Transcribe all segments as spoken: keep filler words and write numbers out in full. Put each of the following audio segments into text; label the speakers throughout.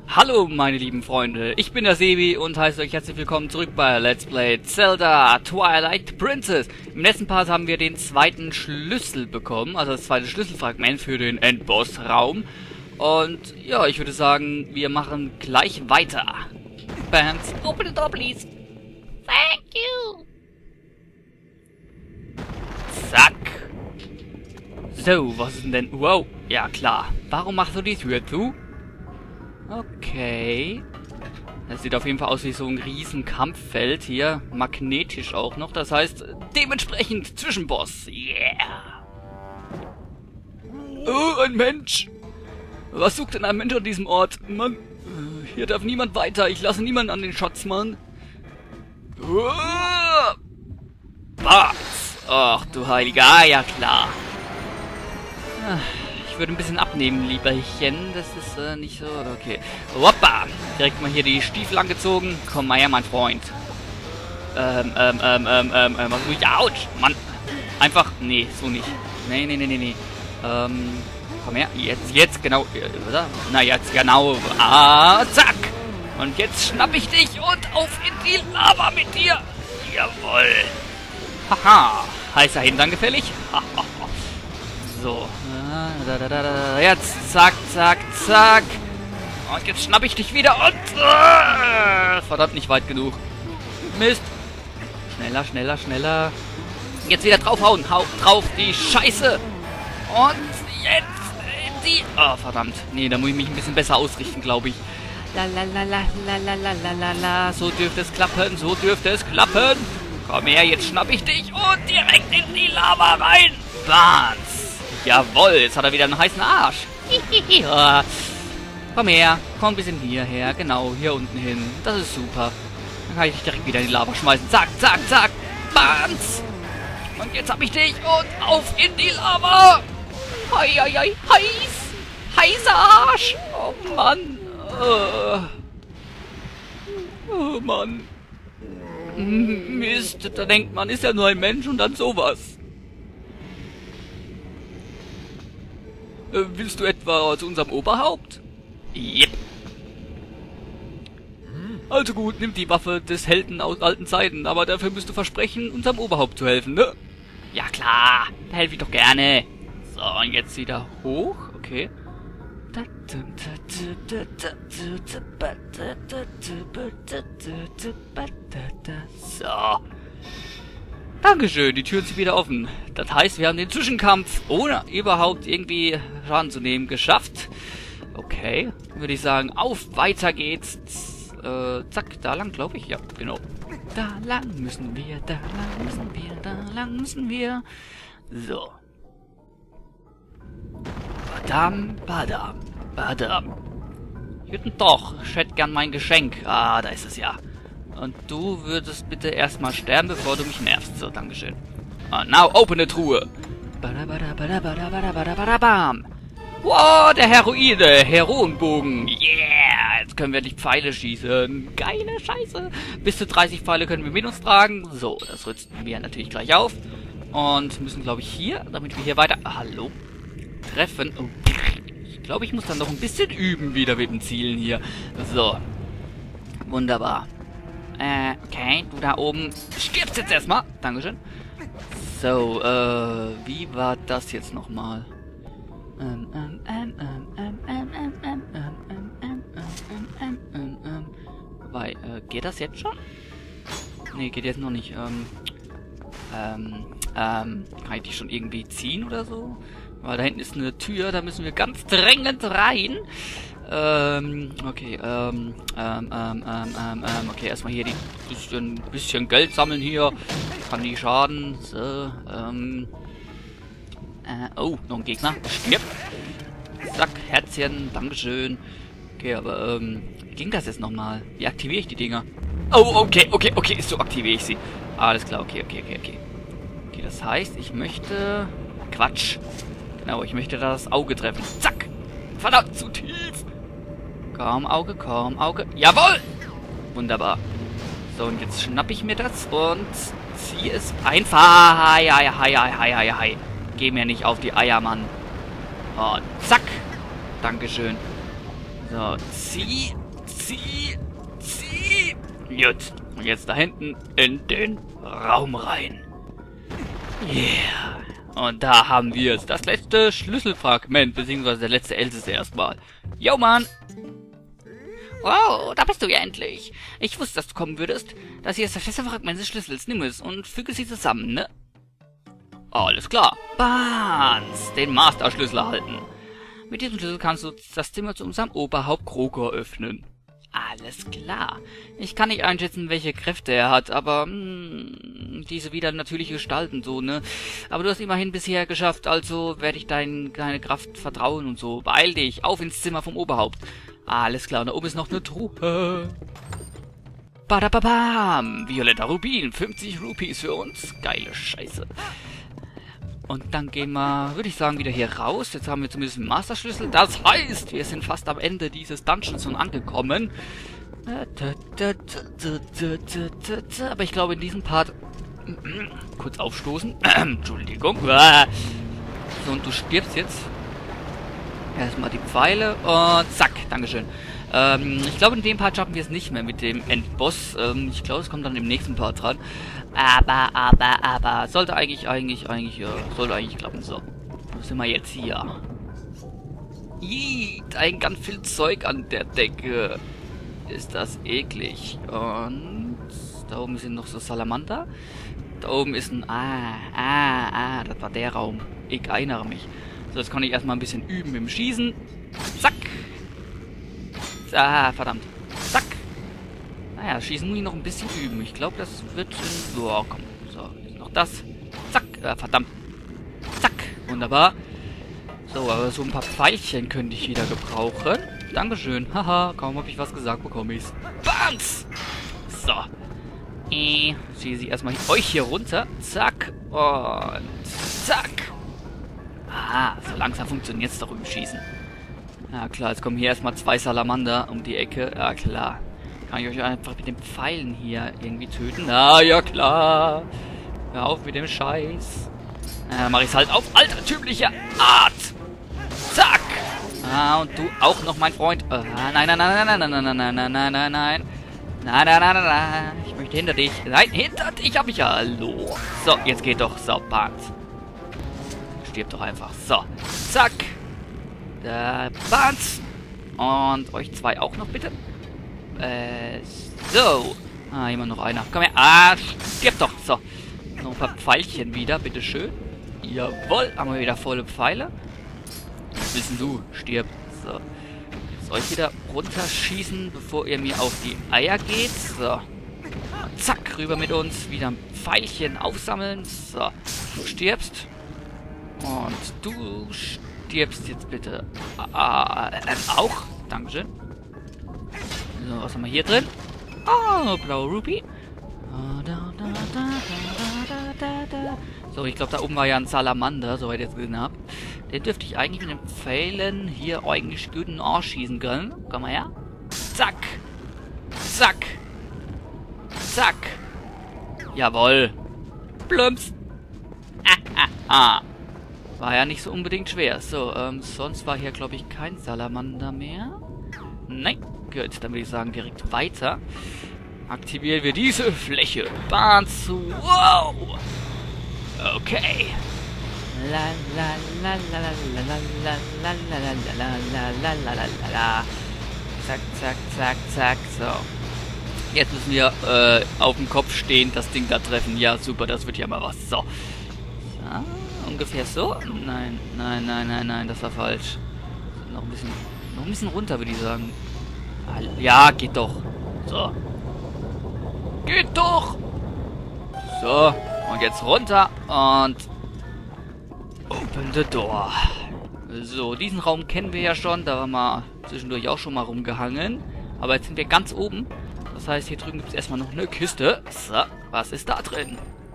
Speaker 1: Hallo meine lieben Freunde, ich bin der Sebi und heiße euch herzlich willkommen zurück bei Let's Play Zelda Twilight Princess. Im letzten Part haben wir den zweiten Schlüssel bekommen, also das zweite Schlüsselfragment für den Endboss-Raum. Und ja, ich würde sagen, wir machen gleich weiter. Bands, open the door please. Thank you. Zack. So, was ist denn? Wow, ja klar. Warum machst du die Tür zu? Okay. Das sieht auf jeden Fall aus wie so ein riesen Kampffeld hier. Magnetisch auch noch. Das heißt, dementsprechend Zwischenboss. Yeah. Oh, ein Mensch. Was sucht denn ein Mensch an diesem Ort? Mann, hier darf niemand weiter. Ich lasse niemanden an den Schatz, Mann. Oh. Was? Ach, du Heiliger. Ah, ja klar. Ich würde ein bisschen abnehmen, lieberchen. Das ist äh, nicht so... Okay. Hoppa! Direkt mal hier die Stiefel angezogen. Komm mal her, mein Freund. Ähm, ähm, ähm, ähm, ähm, ähm, was tue ich? Autsch! Mann! Einfach... Nee, so nicht. Nee, nee, nee, nee, nee. Ähm... Komm her. Jetzt, jetzt, genau. Oder? Na, jetzt, genau. Ah, zack! Und jetzt schnapp ich dich und auf in die Lava mit dir! Jawoll! Haha! Heißer Hintern gefällig? Haha! So. Jetzt, zack, zack, zack. Und jetzt schnapp ich dich wieder und... Uh, verdammt, nicht weit genug. Mist. Schneller, schneller, schneller. Jetzt wieder draufhauen. Hau drauf die Scheiße. Und jetzt die... Oh, verdammt. Nee, da muss ich mich ein bisschen besser ausrichten, glaube ich. La la la la la la la la la la. So dürfte es klappen, so dürfte es klappen. Komm her, jetzt schnapp ich dich und direkt in die Lava rein. Bams. Jawohl, jetzt hat er wieder einen heißen Arsch. Komm her, komm ein bisschen hierher. Genau, hier unten hin. Das ist super. Dann kann ich dich direkt wieder in die Lava schmeißen. Zack, zack, zack. Bams. Und jetzt hab ich dich und auf in die Lava. Hei, hei, hei, heiß. Heißer Arsch. Oh Mann. Oh, oh Mann. Mist, da denkt man, ist ja nur ein Mensch und dann sowas. Äh, willst du etwa zu unserem Oberhaupt? Yep. Also gut, nimm die Waffe des Helden aus alten Zeiten, aber dafür müsst du versprechen, unserem Oberhaupt zu helfen, ne? Ja klar, da helfe ich doch gerne. So, und jetzt wieder hoch, okay. So. Dankeschön, die Türen sind wieder offen. Das heißt, wir haben den Zwischenkampf ohne überhaupt irgendwie Schaden zu nehmen geschafft. Okay, würde ich sagen, auf, weiter geht's. Äh, zack, da lang, glaube ich. Ja, genau. Da lang müssen wir, da lang müssen wir, da lang müssen wir. So. Badam, badam, badam. Guten Tag, ich hätte gern mein Geschenk. Ah, da ist es ja. Und du würdest bitte erstmal sterben, bevor du mich nervst. So, dankeschön. Uh, now open the Truhe. Wow, der Heroide. Heroenbogen. Yeah. Jetzt können wir die Pfeile schießen. Geile Scheiße. Bis zu dreißig Pfeile können wir mit uns tragen. So, das rüsten wir natürlich gleich auf. Und müssen, glaube ich, hier, damit wir hier weiter... Hallo? Treffen. Oh. Ich glaube, ich muss dann noch ein bisschen üben wieder mit dem Zielen hier. So. Wunderbar. Äh, okay, du da oben stirbst jetzt erstmal. Dankeschön. So, äh, wie war das jetzt nochmal? Ähm, ähm, ähm, ähm, ähm, ähm, ähm, ähm, ähm, ähm, ähm, ähm, ähm, ähm, Wobei, äh, geht das jetzt schon? Nee, geht jetzt noch nicht. Ähm, ähm, ähm, kann ich die schon irgendwie ziehen oder so? Weil da hinten ist eine Tür, da müssen wir ganz drängend rein. Ähm, okay, ähm, ähm, ähm, ähm, ähm, okay, erstmal hier die bisschen, bisschen Geld sammeln hier. Kann nicht schaden. So, ähm, äh, oh, noch ein Gegner. Stirb. Zack, Herzchen, dankeschön. Okay, aber, ähm, wie ging das jetzt nochmal? Wie aktiviere ich die Dinger? Oh, okay, okay, okay, so aktiviere ich sie. Alles klar, okay, okay, okay, okay. Okay, das heißt, ich möchte... Quatsch. Genau, ich möchte da das Auge treffen. Zack! Verdammt, zu tief! Komm, Auge, komm, Auge. Jawohl! Wunderbar. So, und jetzt schnapp ich mir das und ziehe es einfach. Hi, hi, hi, hi, hi, hi, hi. Geh mir nicht auf die Eier, Mann. Und zack. Dankeschön. So, zieh, zieh, zieh. Gut. Und jetzt da hinten in den Raum rein. Yeah. Und da haben wir es. Das letzte Schlüsselfragment, beziehungsweise der letzte Elsis erstmal. Yo, Mann. Wow, da bist du ja endlich. Ich wusste, dass du kommen würdest. Das hier ist das letzte Fragment des Schlüssels. Nimm es und füge sie zusammen, ne? Alles klar. Bans, den Master-Schlüssel erhalten. Mit diesem Schlüssel kannst du das Zimmer zu unserem Oberhaupt Krogor öffnen. Alles klar. Ich kann nicht einschätzen, welche Kräfte er hat, aber mh, diese wieder natürliche Gestalten so, ne? Aber du hast immerhin bisher geschafft, also werde ich dein, deine Kraft vertrauen und so. Beeil dich, auf ins Zimmer vom Oberhaupt. Alles klar, und da oben ist noch eine Truhe. Badababam! Violetter Rubin, fünfzig Rupees für uns. Geile Scheiße. Und dann gehen wir, würde ich sagen, wieder hier raus. Jetzt haben wir zumindest einen Masterschlüssel. Das heißt, wir sind fast am Ende dieses Dungeons schon angekommen. Aber ich glaube, in diesem Part... Kurz aufstoßen. Entschuldigung. So, und du stirbst jetzt. Erstmal die Pfeile. Und zack, Dankeschön. Ähm, ich glaube, in dem Part schaffen wir es nicht mehr mit dem Endboss. Ähm, ich glaube, es kommt dann im nächsten Part dran. Aber, aber, aber. Sollte eigentlich, eigentlich, eigentlich, ja, sollte eigentlich klappen. So. Wo sind wir jetzt hier? Ih, ein ganz viel Zeug an der Decke. Ist das eklig. Und da oben sind noch so Salamander. Da oben ist ein... Ah, ah, ah, das war der Raum. Ich erinnere mich. So, jetzt kann ich erstmal ein bisschen üben im Schießen. Zack. Ah, verdammt. Zack. Naja, Schießen muss ich noch ein bisschen üben. Ich glaube, das wird... In... Oh, komm. So, jetzt noch das. Zack. Ah, verdammt. Zack. Wunderbar. So, aber so ein paar Pfeilchen könnte ich wieder gebrauchen. Dankeschön. Haha, kaum habe ich was gesagt, bekomme ich's. Bams! So. Äh, schieße ich erstmal euch hier runter. Zack. Und zack. Ah, so langsam funktioniert es doch im Schießen. Ja klar, jetzt kommen hier erstmal zwei Salamander um die Ecke. Ja klar. Kann ich euch einfach mit den Pfeilen hier irgendwie töten? Ah, ja klar. Hör auf mit dem Scheiß. Ja, dann mache ich es halt auf altertümliche Art. Zack. Ah, und du auch noch, mein Freund. Ah, nein, nein, nein, nein, nein, nein, nein, nein, nein, nein, nein, nein. Nein, nein, nein, nein, nein. Ich möchte hinter dich. Nein, hinter dich hab ich ja. Hallo. So, jetzt geht doch. So, Bans. Stirbt doch einfach. So. Zack. Da, Bans. Und euch zwei auch noch, bitte. Äh, so. Ah, immer noch einer. Komm her. Ah, stirbt doch. So. Noch ein paar Pfeilchen wieder, bitteschön. Jawohl. Haben wir wieder volle Pfeile. Was willst denn du? Stirb. So. Jetzt euch wieder runterschießen, bevor ihr mir auf die Eier geht. So. Und zack, rüber mit uns. Wieder ein Pfeilchen aufsammeln. So. Du stirbst. Und du stirbst jetzt bitte ah, äh, auch. Dankeschön. So, was haben wir hier drin? Oh, blaue Rupee. So, ich glaube, da oben war ja ein Salamander, soweit ich jetzt gesehen habe. Den dürfte ich eigentlich mit den Pfeilen hier eigentlich gut in den Arsch schießen können. Komm mal her. Zack. Zack. Zack. Jawohl. Plumps. Ah, ah, ah. War ja nicht so unbedingt schwer. So, ähm, sonst war hier, glaube ich, kein Salamander mehr. Nein. Gut, dann würde ich sagen, direkt weiter. Aktivieren wir diese Fläche. Bans. Wow. Okay. La la la la la la la la la la la la la la la. Zack, zack, zack, zack. So. Jetzt müssen wir äh, auf dem Kopf stehen, das Ding da treffen. Ja, super, das wird ja mal was. So. So. Ungefähr so? Nein, nein, nein, nein, nein, das war falsch. Noch ein bisschen, noch ein bisschen runter, würde ich sagen. Ja, geht doch. So. Geht doch! So, und jetzt runter und open the door. So, diesen Raum kennen wir ja schon, da waren wir zwischendurch auch schon mal rumgehangen. Aber jetzt sind wir ganz oben. Das heißt, hier drüben gibt es erstmal noch eine Kiste. So, was ist da drin?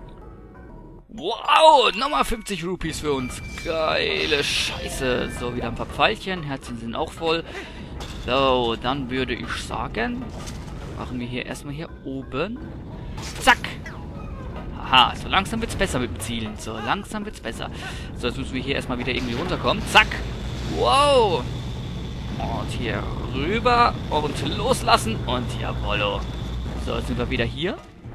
Speaker 1: Wow, nochmal fünfzig Rupees für uns. Geile Scheiße. So, wieder ein paar Pfeilchen. Herzen sind auch voll. So, dann würde ich sagen, machen wir hier erstmal hier oben. Zack. Aha, so langsam wird's besser mit dem Zielen. So langsam wird's besser. So, jetzt müssen wir hier erstmal wieder irgendwie runterkommen. Zack. Wow. Und hier rüber und loslassen. Und jawollo. So, jetzt sind wir wieder hier.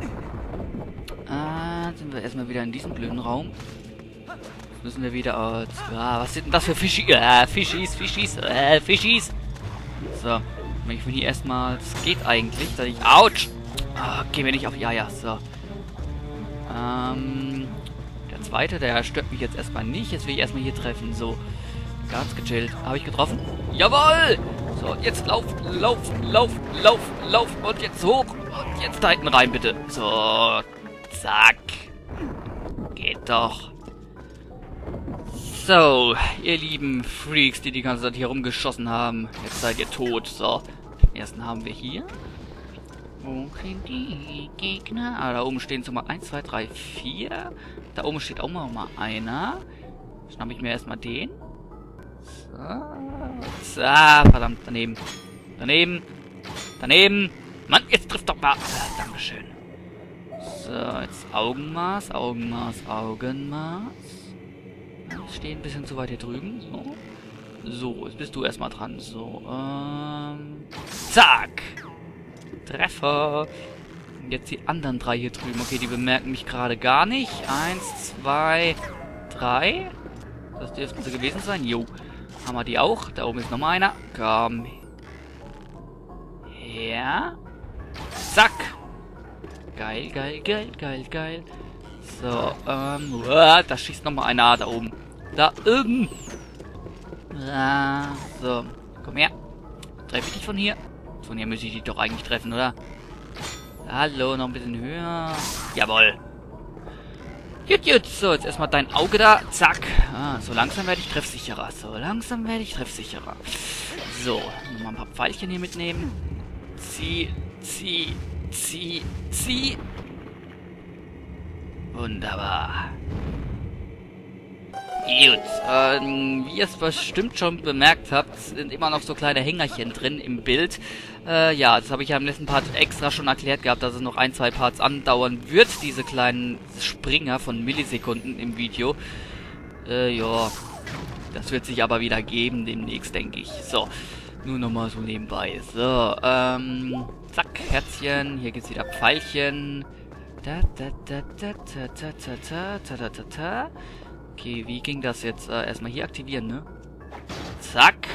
Speaker 1: Ah, sind wir erstmal wieder in diesem blöden Raum. Jetzt müssen wir wieder... Oh, ah, was sind denn das für Fischis? Ah, Fischis, Fischis, äh, Fischis. So, wenn ich von hier erstmal... Das geht eigentlich, dass ich... Autsch! Ah, gehen wir nicht auf... Ja, ja, so. Ähm... Der zweite, der stört mich jetzt erstmal nicht. Jetzt will ich erstmal hier treffen. So. Ganz gechillt. Habe ich getroffen? Jawohl! So, jetzt lauf, lauf, lauf, lauf, lauf. Und jetzt hoch. Und jetzt da hinten rein, bitte. So. Zack. Geht doch. So, ihr lieben Freaks, die die ganze Zeit hier rumgeschossen haben. Jetzt seid ihr tot. So. Den ersten haben wir hier. Wo sind die Gegner? Ah, da oben stehen so mal eins, zwei, drei, vier. Da oben steht auch noch mal einer. Schnapp ich mir erstmal den. So. Ah, verdammt, daneben. Daneben. Daneben. Mann, jetzt trifft doch mal. Ah, Dankeschön. So, jetzt Augenmaß, Augenmaß, Augenmaß. Ich stehe ein bisschen zu weit hier drüben. So. So, jetzt bist du erstmal dran. So, ähm. Zack! Treffer! Und jetzt die anderen drei hier drüben. Okay, die bemerken mich gerade gar nicht. Eins, zwei, drei. Das dürften sie gewesen sein. Jo. Haben wir die auch? Da oben ist noch mal einer. Komm. Ja. Zack. Geil, geil, geil, geil, geil. So, ähm. Uah, da schießt noch mal einer da oben. Da oben. Ah, so. Komm her. Treffe ich dich von hier? Von hier müsste ich dich doch eigentlich treffen, oder? Hallo, noch ein bisschen höher. Jawohl. Gut, gut. So, jetzt erstmal dein Auge da. Zack. Ah, so langsam werde ich treffsicherer. So langsam werde ich treffsicherer. So, nochmal ein paar Pfeilchen hier mitnehmen. Zieh, zieh, zieh, zieh. Wunderbar. Gut, ähm, wie ihr es bestimmt schon bemerkt habt, sind immer noch so kleine Hängerchen drin im Bild. Äh, ja, das habe ich ja im letzten Part extra schon erklärt gehabt, dass es noch ein, zwei Parts andauern wird, diese kleinen Springer von Millisekunden im Video. Äh, ja, das wird sich aber wieder geben demnächst, denke ich. So, nur nochmal so nebenbei. So, ähm, zack, Herzchen, hier gibt's wieder Pfeilchen. Da, da, da, da, da, da, da, da, da, da, da. Okay, wie ging das jetzt? Äh, erstmal hier aktivieren, ne? Zack.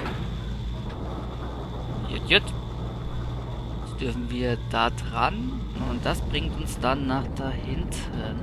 Speaker 1: Jut, jut. Jetzt dürfen wir da dran. Und das bringt uns dann nach da hinten.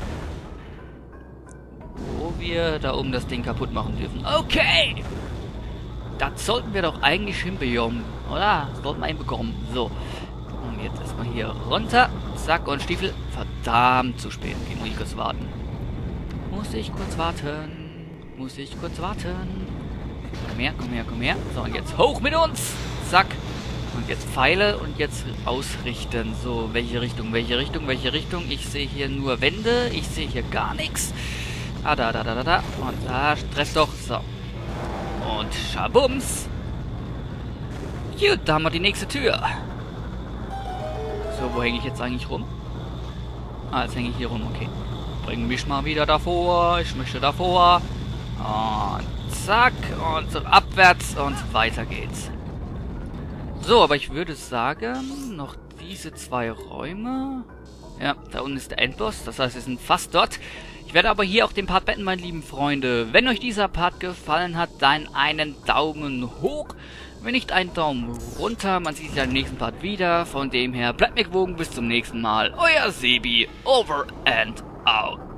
Speaker 1: Wo wir da oben das Ding kaputt machen dürfen. Okay! Das sollten wir doch eigentlich hinbekommen, oder? Das sollten wir hinbekommen. So. Und jetzt erstmal hier runter. Zack, und Stiefel. Verdammt zu spät. Okay, muss ich kurz warten. Muss ich kurz warten. Muss ich kurz warten. Komm her, komm her, komm her. So, und jetzt hoch mit uns. Zack. Und jetzt Pfeile und jetzt ausrichten. So, welche Richtung, welche Richtung, welche Richtung? Ich sehe hier nur Wände. Ich sehe hier gar nichts. Ah, da, da, da, da, da. Und da, Stress doch. So. Und Schabums. Gut, da haben wir die nächste Tür. So, wo hänge ich jetzt eigentlich rum? Ah, jetzt hänge ich hier rum, okay. Bring mich mal wieder davor. Ich möchte davor. Und zack. Und so abwärts und weiter geht's. So, aber ich würde sagen, noch diese zwei Räume. Ja, da unten ist der Endboss. Das heißt, wir sind fast dort. Ich werde aber hier auch den Part beenden, meine lieben Freunde. Wenn euch dieser Part gefallen hat, dann einen Daumen hoch. Wenn nicht, einen Daumen runter. Man sieht sich im nächsten Part wieder. Von dem her, bleibt mir gewogen. Bis zum nächsten Mal. Euer Sebi. Over and out.